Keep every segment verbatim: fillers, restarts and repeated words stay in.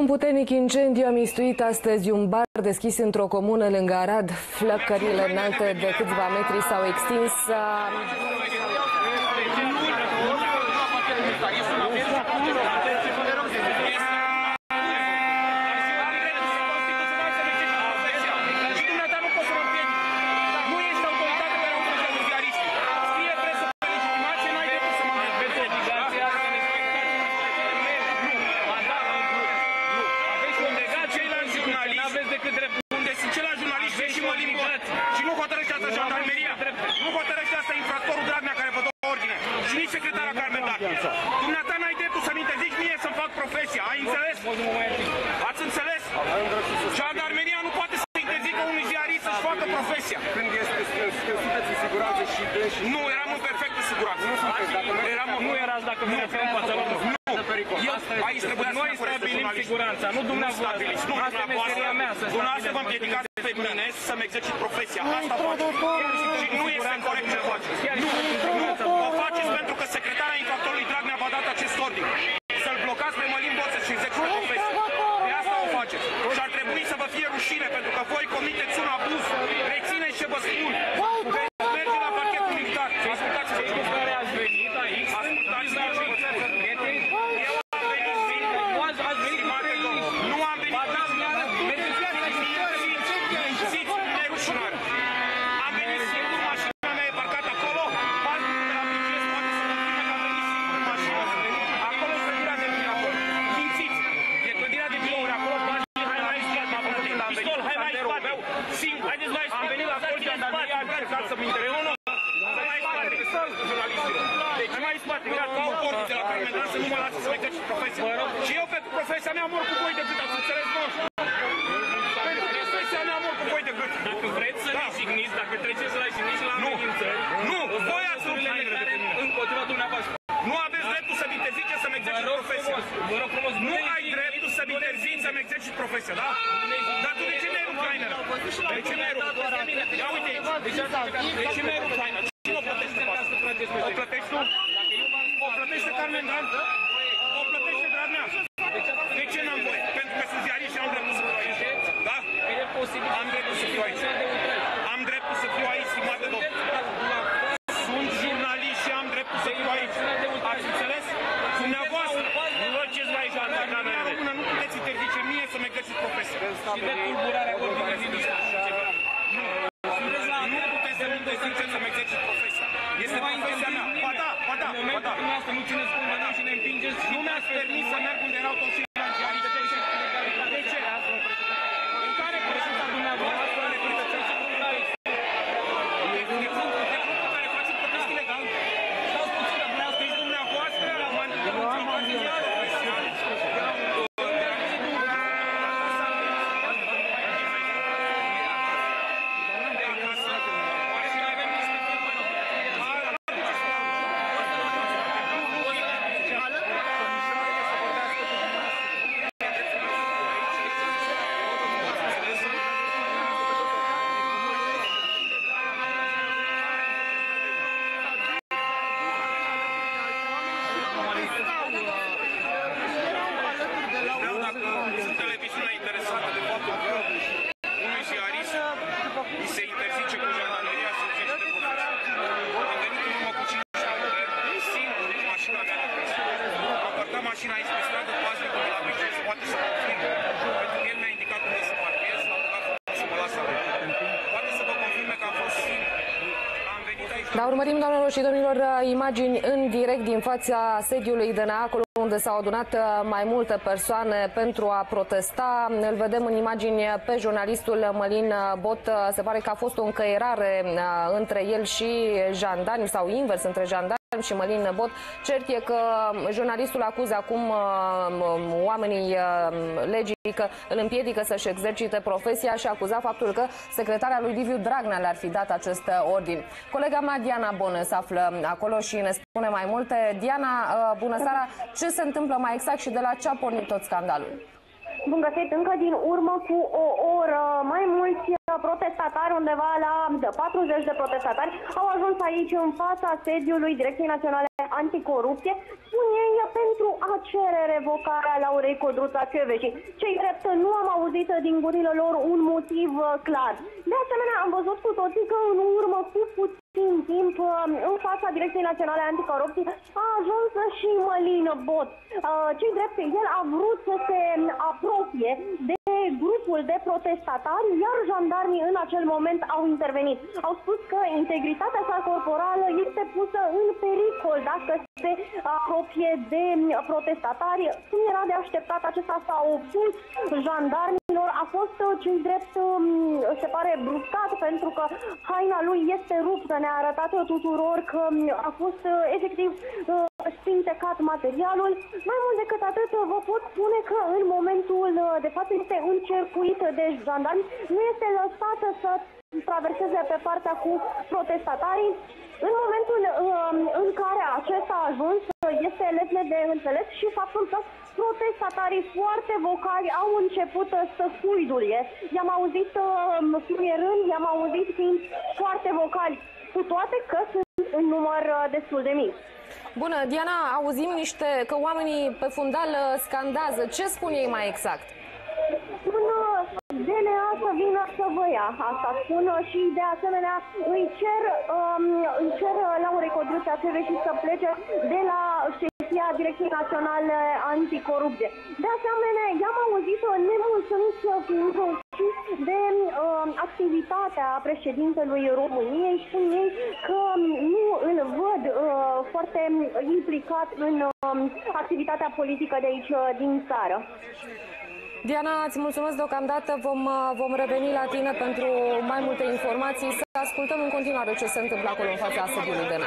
Un puternic incendiu a mistuit astăzi un bar deschis într-o comună lângă Arad. Flăcările înalte de câțiva metri s-au extins. Dumneata n-ai dreptul să-mi interzici mie să-mi fac profesia, ai înțeles? Ați înțeles? Jandarmeria nu poate să interzică unui ziarist să-și facă profesia. Când sunteți în siguranță și dânsi... Nu, eram în perfectă siguranță. Nu sunteți, dacă nu erați dacă vă referăm în fața lor. Nu, eu aici trebuia să noi stabilim siguranța, nu dumneavoastră. Nu, asta e meseria mea. Dumneavoastră vă împiedicați pe mine să-mi exercit profesia. Asta faceți. Și nu este corect ce faceți. Nu, nu, o faceți pentru că secretarea infractorului Dragnea v-a dat acest ordin. Să-l blocați pe Mălin Boță și exercite profesia. De asta o faceți. Și ar trebui să vă fie rușine, pentru că voi comiteți un abuz. Rețineți ce vă spun. Veți merge la parchetul militar. Ascultați ce cu care ați venit aici. Ascultați ce vă spun. Eu am venit zi. Nu am venit simțiți nerușinare. Am venit singur, mașina mea e parcată acolo. Bazul de la P G S poate să mă filme că am venit singur în mașină. Acolo e clădirea de birou acolo. Simțiți. E clădirea de birouri acolo. Hai mai spate, m-a plătit. Pistol, hai mai spate. Singur. Haideți mai spate. Am venit la col, jandarmeria a încercat să-mi intervine. Nu, nu. Hai mai spate. Hai mai spate. Uitați, ca o portiță la Carmen Dan să nu mă lasă să mă exercit profesia. Și eu pentru profesia mea mor cu voi de gât. Ați înțeles, mă? Pentru profesia mea mor cu voi de gât. Dacă vreți să ne jigniți, dacă treceți la jigniți și la amenințări, nu, voi ați rupt legătare împotriva dumneavoastră. Nu aveți dreptul să-mi interziceți să-mi exercit profesia. Vă rog frumos, nu ai dreptul să-mi interzici să-mi exercit profesia, da? Dar tu de ce mi-ai rupt hainele? De ce mi-ai rupt? Ia uite aici. De ce mi-ai rupt hainele? Cine o plătește? O plătești tu? O plătește Carmen Dan? O plătește Dragnea? De ce n-am voie? Pentru că sunt ziariști și am dreptul să fiu aici. Da? Am dreptul să fiu aici. Am dreptul să fiu aici, stimate domn. Sunt jurnalist și am dreptul să fiu aici. Ați înțeles? Dumneavoastră, nu faceți la aici, Dragnea română, nu puteți interzice mie să-mi exercit profesia. Și de tulburarea ordinii zilnice. Nu puteți să-mi interziceți să-mi exercit profesia. Este profesia mea. Ba da, ba da, ba da. Nu țineți cum vă și ne împingeți. Nu mi-ați permis să merg unde erau toți ceilalți ziariști. De ce? De ce? În care prezența dumneavoastră le priteți? De exemplu, care faceți protest ilegal? Stați puțin, dumneavoastră, dumneavoastră, mașina aici pe stradă, paznicul de la P G S poate să mă confirme. Pentru că el mi-a indicat unde să parchez, l-a rugat să mă lasă acolo. Poate să vă confirme că am fost singur. Am venit aici. Da, urmărim, doamnelor și domnilor, imagini în direct din fața sediului D N A, acolo unde s-au adunat mai multe persoane pentru a protesta. Îl vedem în imagini pe jurnalistul Mălin Bot. Se pare că a fost o încăierare între el și jandarmi sau invers între jandarmi și Mălin Bot. Cert e că jurnalistul acuză acum oamenii legii că îl împiedică să-și exercite profesia și acuza faptul că secretarea lui Liviu Dragnea le-ar fi dat acest ordin. Colega mea Diana Bonă se află acolo și ne spune mai multe. Diana, bună seara! Ce se întâmplă mai exact și de la ce a pornit tot scandalul? Bun găsit, încă din urmă cu o oră, mai mulți protestatari, undeva la patruzeci de protestatari, au ajuns aici în fața sediului Direcției Naționale Anticorupție, spun ei, pentru a cere revocarea Laurei Codruța Kövesi. Cei drept nu am auzit din gurile lor un motiv clar. De asemenea, am văzut cu toții că în urmă cu puțin timp în fața Direcției Naționale Anticorupție a ajuns și Mălin Bot. Cei drept, el a vrut să se apropie de grupul de protestatari, iar jandarmii în acel moment au intervenit. Au spus că integritatea sa corporală este pusă în pericol dacă se apropie de protestatari. Cum era de așteptat, acesta s-a opus jandarmilor, a fost cei drept, se pare, bruscat pentru că haina lui este ruptă. Ne-a arătat tuturor că a fost efectiv spintecat materialul. Mai mult decât atât, vă pot spune că în momentul de față este încercuit de jandarmi, nu este lăsată să traverseze pe partea cu protestatarii. În momentul în care acesta a ajuns, este lesne de înțeles și faptul că protestatarii foarte vocali au început să scuidulie. I-am auzit fluierând, i-am auzit fiind foarte vocali, cu toate că sunt în număr destul de mic. Bună, Diana, auzim niște că oamenii pe fundal scandează. Ce spun ei mai exact? Spun D N A să vină să vă ia, asta spun, și de asemenea îi cer, um, îi cer Laurei Codruța Kövesi să plece de la șefia Direcției Naționale Anticorupție. De asemenea, i-am auzit nemulțumiți fiind și de uh, activitatea președintelui României. Spun ei că nu îl văd uh, foarte implicat în uh, activitatea politică de aici, din țară. Diana, îți mulțumesc deocamdată, vom, vom reveni la tine pentru mai multe informații, să ascultăm în continuare ce se întâmplă acolo în fața sediului D N A.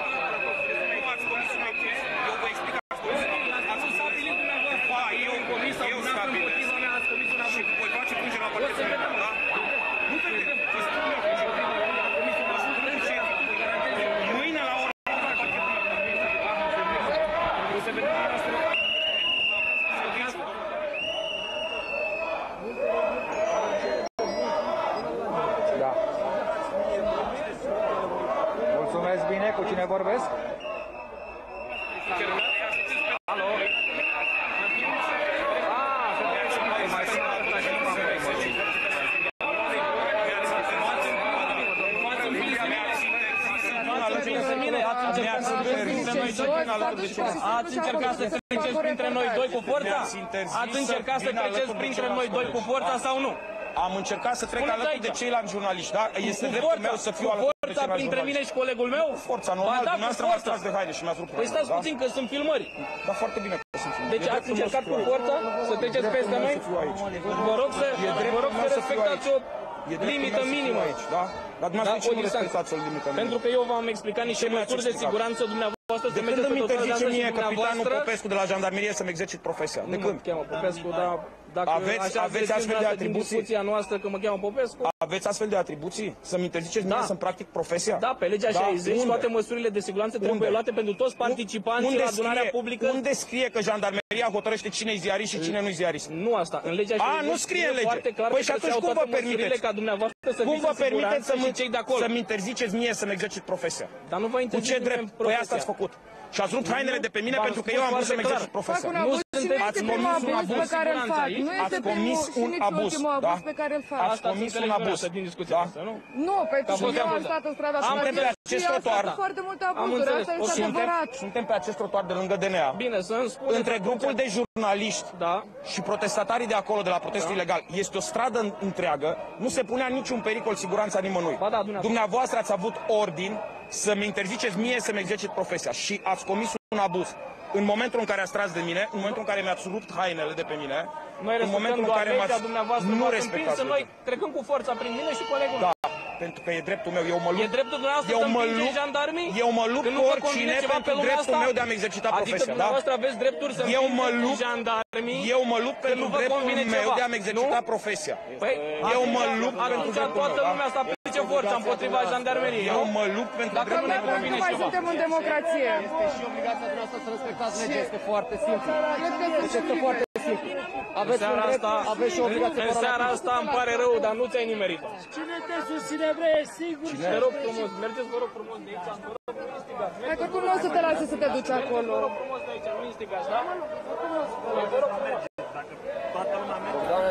Mulțumesc bine, cu cine vorbesc? Alo? Ați încercat să treceți printre noi doi cu forța? Ați încercat să treceți printre noi doi cu forța sau nu? Am încercat să trec alături de ceilalți jurnaliști, da? Este dreptul meu să fiu alături de forța ceilalți printre mine și colegul meu? Forța, normal, dumneavoastră m-ați tras de haine și mi-ați rupt. Păi stați puțin că sunt filmări. Da, foarte bine că sunt filmări. Deci ați încercat cu forța să treceți peste noi? Vă rog să, vă rog să respectați o limită minimă aici, da? Dar dumneavoastră ce nu respectați o limită minimă? Pentru că eu v-am explicat niște măsuri de siguranță dumneavoastră. De când îmi interzice mie capitanul Popescu de la jandarmerie să-mi exercit profesia? De când? Nu mă cheamă Popescu, dar dacă aveți, așa aveți astfel de atribuții? Din discuția noastră că mă cheamă Popescu? Aveți astfel de atribuții? Să-mi interziceți mie să-mi practic profesia? Da, pe legea da? șaizeci toate măsurile de siguranță trebuie Unde? luate pentru toți participanții unde la adunarea scrie, publică. Unde scrie că jandarmeria hotărăște cine e ziarist și cine nu-i ziarist? Nu asta, în legea șaizeci. A, nu scrie în lege. Clar Păi și atunci cum vă permiteți? Ca dumneavoastră să cum vă permiteți să-mi să-mi interziceți mie să-mi exercit profesia? Dar nu vă Cu ce drept? Păi asta ați făcut. Și ați rupt hainele de pe mine pentru că eu am vrut să-mi exercit profesia. Nu sunteți comis un abuz pe care îl fac. Nu este ați comis un abuz, abuz pe care îl fac. Ați comis un abuz. Din discuția asta, nu? Nu, pentru că eu am stat în strada Am pe acest trotuar. foarte multe abuzuri, asta este adevărat. Suntem pe acest trotuar de lângă D N A. Bine, să-mi spuneți. Între grupul de jurnaliști da. și protestatarii de acolo, de la protestul da. ilegal, este o stradă întreagă, nu se punea niciun pericol siguranța nimănui. Ba da, dumneavoastră. Dumneavoastră ați avut ordin să-mi interziceți mie să-mi exercit profesia și ați comis un abuz. În momentul în care ați tras de mine, în momentul în care mi-ați rupt hainele de pe mine, noi în momentul în care m-ați nu respectați. Noi trecând cu forța prin mine și colegul da, pentru că e dreptul meu, eu mă lupt. E dreptul dumneavoastră eu să mă împingeți lupt, jandarmii? Eu mă lupt cu oricine pentru dreptul meu de a-mi exercita adică profesia, da? dumneavoastră aveți drepturi să eu mă împingeți lupt, jandarmii? Eu mă lupt pentru dreptul meu de a-mi exercita profesia. Păi, eu mă lupt pentru dreptul meu, toată lumea să aplice forța împotriva jandarmeriei. Eu mă lupt pentru dreptul meu de a-mi exercita profesia. Suntem în democrație. Este și obligația dumneavoastră să respectați legea, este foarte simplu. Este foarte simplu. Aveți un drept, aveți și o obligație. În seara asta îmi pare rău, dar nu ți-ai nimerit. Cine te susține, vrei, sigur? Te rog frumos, mergeți, vă rog frumos de aici, vă rog frumos, Hai că cum nu o să te lase să te duci acolo? Vă rog frumos de aici, nu câștigați, da? Vă rog să mergeți. Dacă toată lumea merge.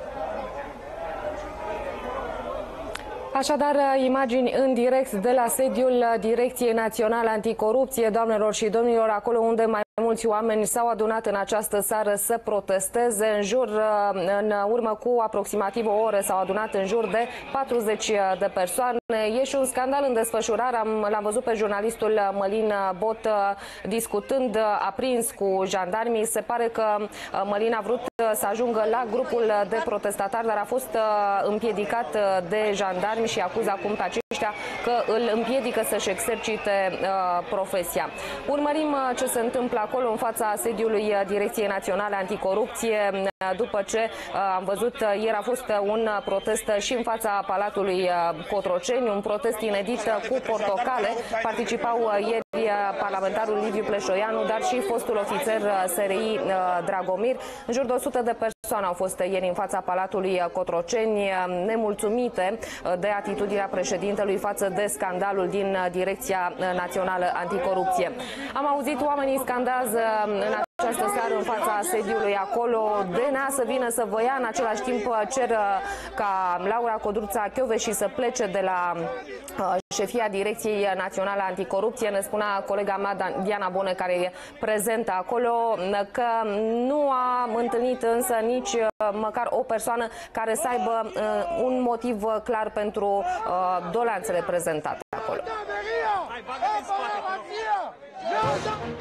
Așadar, imagini în direct de la sediul Direcției Naționale Anticorupție, doamnelor și domnilor, acolo unde mai mulți oameni s-au adunat în această seară să protesteze. În jur, în urmă cu aproximativ o oră, s-au adunat în jur de patruzeci de persoane. E și un scandal în desfășurare. L-am văzut pe jurnalistul Mălin Bot discutând aprins cu jandarmii. Se pare că Mălin a vrut să ajungă la grupul de protestatari, dar a fost împiedicat de jandarmi și acuză acum pe aceștia că îl împiedică să-și exercite uh, profesia. Urmărim uh, ce se întâmplă acolo în fața sediului Direcției Naționale Anticorupție, uh, după ce uh, am văzut uh, ieri a fost uh, un protest și în fața Palatului uh, Cotroceni, un protest inedit uh, cu portocale. Participau uh, ieri uh, parlamentarul Liviu Pleșoianu, dar și fostul ofițer uh, S R I uh, Dragomir. În jur de o sută de persoane au fost uh, ieri în fața Palatului Cotroceni, uh, nemulțumite uh, de atitudinea președintelui față de scandalul din Direcția Națională Anticorupție. Am auzit oamenii scandează în această seară în fața sediului acolo D N A să vină să vă ia, în același timp cer ca Laura Codruța Kövesi să plece de la șefia Direcției Naționale Anticorupție. Ne spunea colega mea Diana Bone, care e prezentă acolo, că nu a întâlnit însă nici măcar o persoană care să aibă un motiv clar pentru doleanțele prezentate acolo.